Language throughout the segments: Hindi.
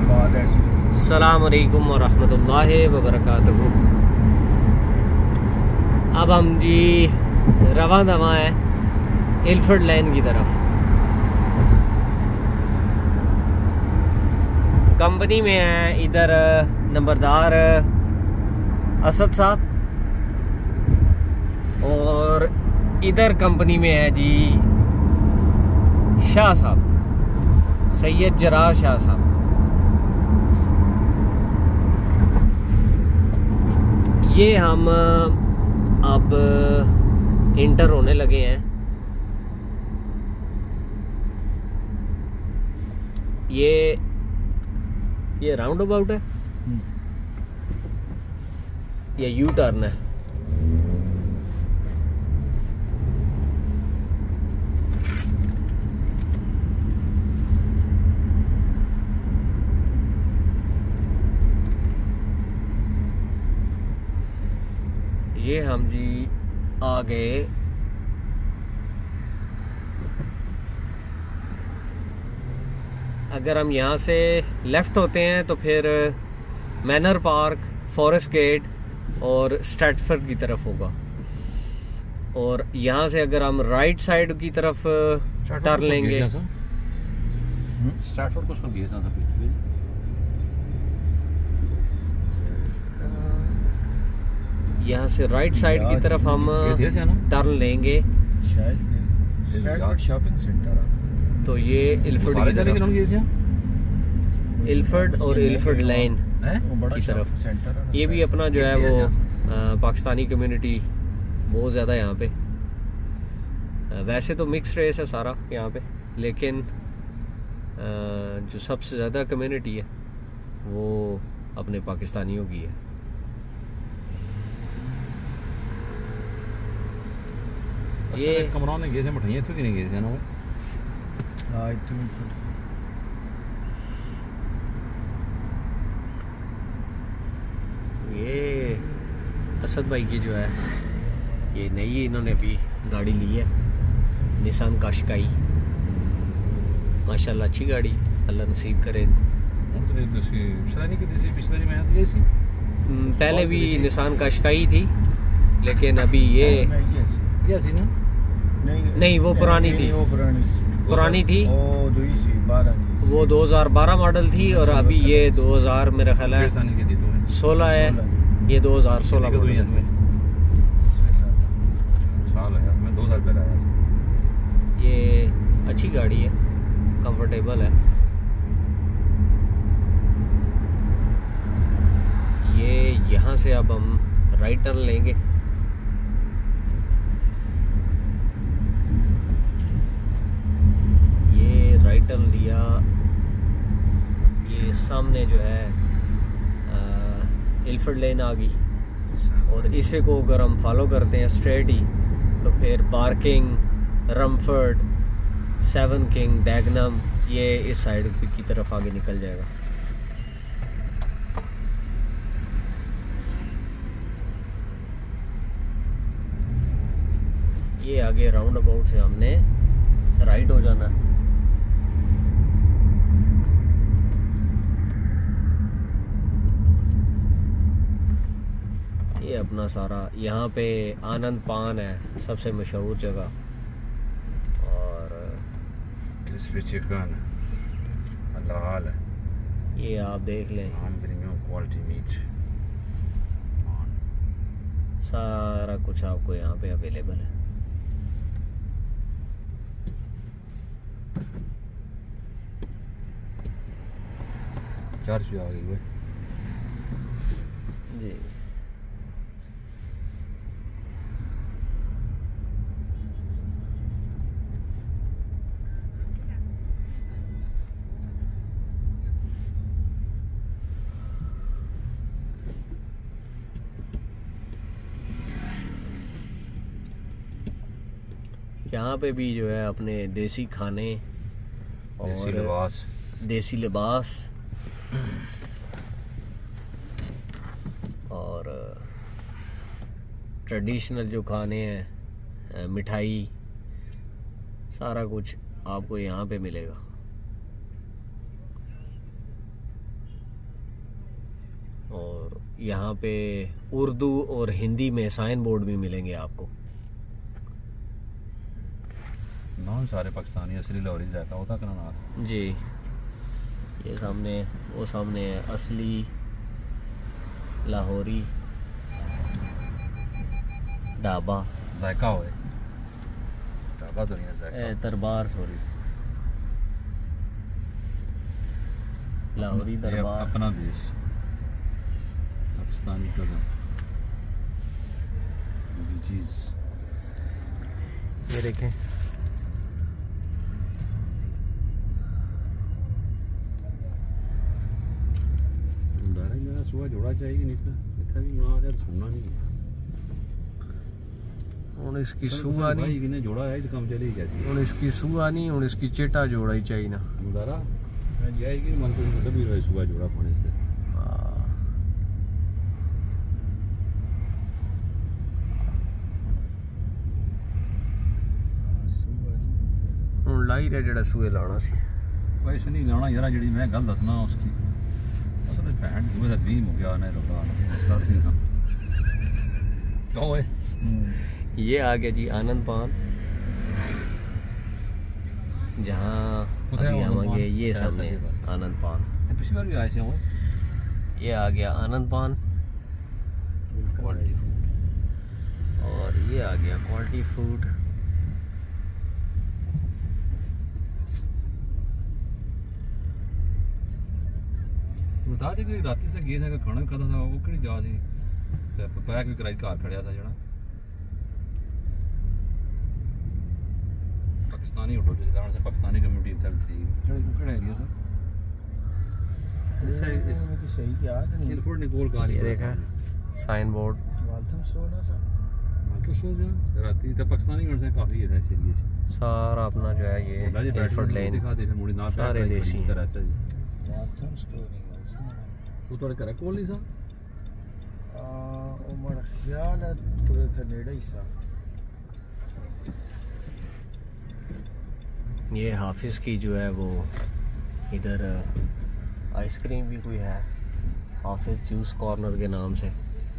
बर्बाद है। अस्सलाम वालेकुम वरहमतुल्लाहि वबरकातुहू। अब हम जी रवा दवा है इल्फर्ड लाइन की तरफ। कंपनी में है इधर नंबरदार असद साहब, और इधर कंपनी में है जी शाह साहब, सैयद जरार शाह साहब। ये हम अब इंटर होने लगे हैं। ये राउंड अबाउट है, ये यू टर्न है। ये हम जी आ गए अगर हम यहाँ से लेफ़्ट होते हैं तो फिर मैनर पार्क, फॉरेस्ट गेट और स्ट्रैटफोर्ड की तरफ होगा, और यहाँ से अगर हम राइट साइड की तरफ टर्न लेंगे स्ट्रैटफोर्ड को यहाँ से राइट साइड की तरफ हम टर्न लेंगे शायद शॉपिंग सेंटर। तो ये इल्फर्ड की तरफ, इल्फर्ड और इल्फर्ड लाइन की तरफ। ये भी अपना जो है वो पाकिस्तानी कम्युनिटी बहुत ज़्यादा यहाँ पे। वैसे तो मिक्स रेस है सारा यहाँ पे, लेकिन जो सबसे ज़्यादा कम्युनिटी है वो अपने पाकिस्तानियों की है। ये कमरा ने गए थे मिठाइयां तो कि नहीं गए थे ना वो। हाँ, ये असद भाई की जो है ये नई इन्होंने अभी गाड़ी ली है, निसान काशकाई। माशाल्लाह अच्छी गाड़ी, अल्लाह नसीब करे इनको। पहले भी निसान काशकाई थी, लेकिन अभी ये ना नहीं वो पुरानी थी, पुरानी थी वो 2012 मॉडल थी, और अभी ये 2000 मेरा ख्याल है 16 है, ये 2016 मॉडल है। मैं 2 साल पहले आया था। ये अच्छी गाड़ी है, कंफर्टेबल है। ये यहाँ से अब हम राइट टर्न लेंगे। राइट टर्न लिया, ये सामने जो है इल्फर्ड लेन आ गई, और इसे को अगर हम फॉलो करते हैं स्ट्रेट ही तो फिर Barking, Romford, Seven King, Dagenham, ये इस साइड की तरफ आगे निकल जाएगा। ये आगे राउंड अबाउट से हमने राइट हो जाना है। ये अपना सारा यहाँ पे आनंद पान है सबसे मशहूर जगह, और क्रिस्पी चिकन हलाल है। ये आप देख लें, प्रीमियम क्वालिटी मीट, सारा कुछ आपको यहाँ पे अवेलेबल है। चार्ज आ गई जी। यहाँ पे भी जो है अपने देसी खाने और देसी लिबास और ट्रेडिशनल जो खाने हैं, मिठाई, सारा कुछ आपको यहाँ पे मिलेगा। यहाँ पे उर्दू और हिंदी में साइन बोर्ड भी मिलेंगे आपको। नाम सारे पाकिस्तानी असली लाहौरी जायका होता का नाम जी। ये सामने, वो सामने है असली लाहौरी ढाबा, जायका होए ढाबा तो नहीं है जायका, दरबार, सॉरी लाहौरी दरबार। अपना देश पाकिस्तानी कज़न चीज़। ये देखें, मेरा सुबह जोड़ा चाहिए नहीं था, इतना भी बना यार सुनना नहीं ਹੁਣ ਇਸकी सूहा नहीं, किने जोड़ा है काम चली जाती है। ਹੁਣ ਇਸकी सूहा नहीं, ਹੁਣ इसकी चेटा जोड़ा ही चाहिए ना। मुदारा जाएगी मन को मतलब भी रहे सुबह जोड़ा पाने से। ਹੁਣ ਲਾਈ ਰਿਹਾ ਜਿਹੜਾ ਸੂਏ ਲਾਉਣਾ ਸੀ। वैसे नहीं लाना यार, जी मैं गल दसना उसकी असल भैन जी मेरा 20 हो गया ने रोका क्यों है। ये आ गया जी आनंद पान, जहाँ अभी आवांगे ये सामने आनंद पान। पिछली बार भी आए थे वो। ये आ गया आनंद पान क्वालिटी फूड, और ये आ गया क्वालिटी फूड। बता दी कि रात से गए थे खाना भी खाता था वो कि जा सी ते पैक भी कराई घर खड़िया था जड़ा पाकिस्तानी होटल जिस कारण से पाकिस्तानी कम्युनिटी तक थी जड़े कुकड़ा एरिया था। सही याद नहीं। एयरपोर्ट ने गोल कार ये देखा साइन बोर्ड, वालथम स्टोर है सर। तो सो जा राती तो पाकिस्तानी गण से काफी है सीरियस सारा अपना जो है ये एयरपोर्ट लेन दिखा दे फिर मुड़ी ना सारे देसी हैं। वालथम स्टोर नहीं है वो थोड़े करे कोल नहीं सा ओ मेरा ख्याल है पूरे थे नेड़े ही सा। ये हाफिज की जो है वो इधर आइसक्रीम भी कोई है, हाफिज जूस कॉर्नर के नाम से।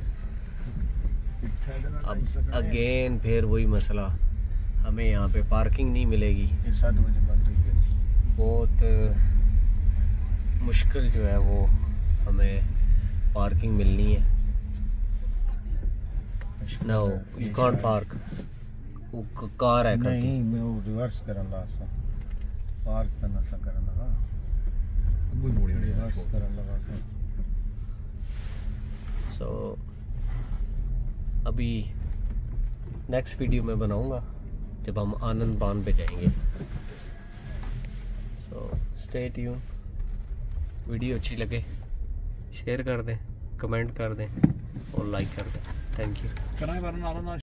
अब अगेन फिर वही मसला, हमें यहाँ पे पार्किंग नहीं मिलेगी। 7 बजे बंद हुई है। बहुत मुश्किल जो है वो हमें पार्किंग मिलनी है। No you can't park, car है नहीं मैं वो रिवर्स करन लगा सा, पार्क करना सा करन लगा, कोई मोड़ी नहीं रिवर्स करन लगा सा। सो अभी नेक्स्ट वीडियो में बनाऊंगा जब हम आनंद बान पे जाएंगे। So stay tune. वीडियो अच्छी लगे शेयर कर दें, कमेंट कर दें और लाइक कर दें। Thank you.